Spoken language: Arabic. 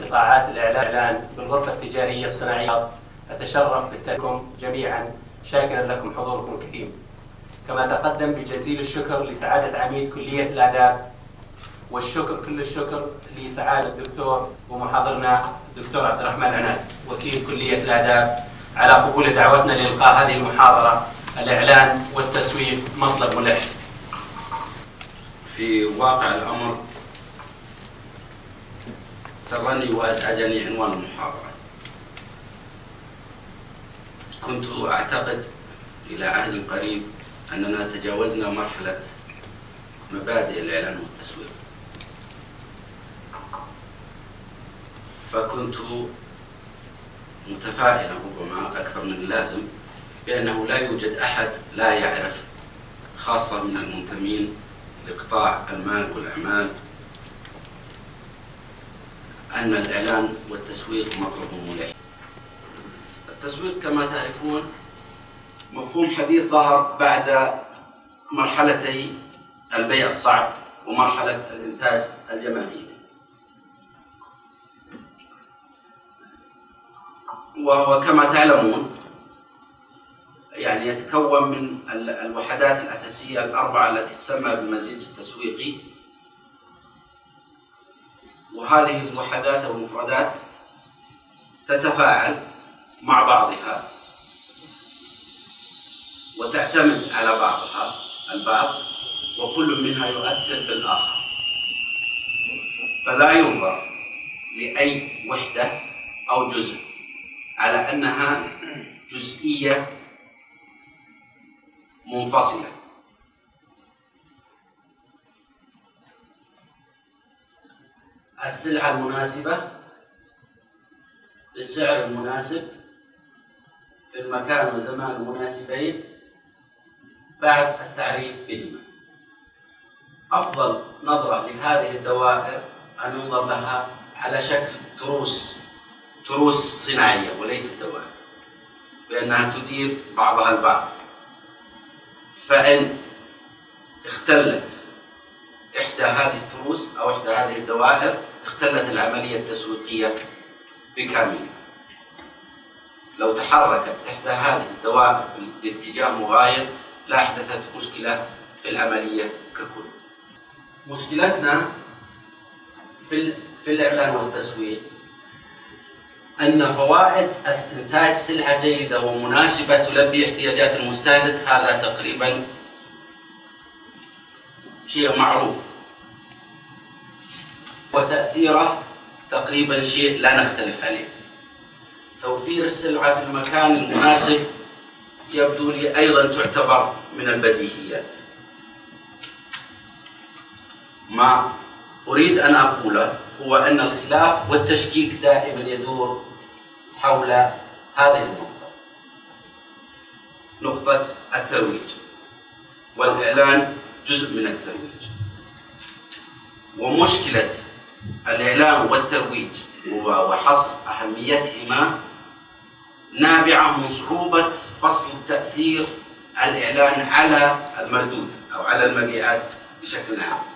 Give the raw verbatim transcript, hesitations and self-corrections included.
قطاعات الإعلان بالغرفة التجارية الصناعية. أتشرف بالتقديم جميعا، شاكرا لكم حضوركم الكريم. كما تقدم بجزيل الشكر لسعادة عميد كلية الآداب، والشكر كل الشكر لسعادة الدكتور ومحاضرنا الدكتور عبد الرحمن عناد وكيل كلية الآداب على قبول دعوتنا لإلقاء هذه المحاضرة: الإعلان والتسويق مطلب ملح. في واقع الأمر سرني وأزعجني عنوان المحاضرة. كنت أعتقد إلى عهد قريب أننا تجاوزنا مرحلة مبادئ الإعلان والتسويق، فكنت متفائلا ربما أكثر من اللازم بأنه لا يوجد أحد لا يعرف، خاصة من المنتمين لقطاع المال والأعمال، أن الإعلان والتسويق مطلب ملح. التسويق كما تعرفون مفهوم حديث ظهر بعد مرحلتي البيع الصعب ومرحلة الإنتاج الجماهيري، وهو كما تعلمون يعني يتكون من الوحدات الأساسية الأربعة التي تسمى بالمزيج التسويقي، وهذه الوحدات أو المفردات تتفاعل مع بعضها وتعتمد على بعضها البعض، وكل منها يؤثر بالآخر، فلا ينظر لأي وحدة أو جزء على أنها جزئية منفصلة. السلعة المناسبة بالسعر المناسب في المكان والزمان المناسبين بعد التعريف بهما. أفضل نظرة لهذه الدوائر أن ينظر لها على شكل تروس تروس صناعية وليست دوائر، بأنها تدير بعضها البعض، فإن اختلت إحدى هذه التروس أو إحدى هذه الدوائر اختلت العملية التسويقية بكاملها. لو تحركت إحدى هذه الدوائر باتجاه مغاير لا أحدثت مشكلة في العملية ككل. مشكلتنا في في الإعلان والتسويق أن فوائد إنتاج سلعة جيدة ومناسبة تلبي احتياجات المستهلك هذا تقريبا شيء معروف، وتأثيره تقريبا شيء لا نختلف عليه. توفير السلعة في المكان المناسب يبدو لي أيضا تعتبر من البديهيات. ما أريد أن أقوله هو أن الخلاف والتشكيك دائما يدور حول هذه النقطة، نقطة الترويج، والإعلان جزء من الترويج. ومشكلة الإعلان والترويج وحصر أهميتهما نابعة من صعوبة فصل تأثير الإعلان على المردود أو على المبيعات بشكل عام.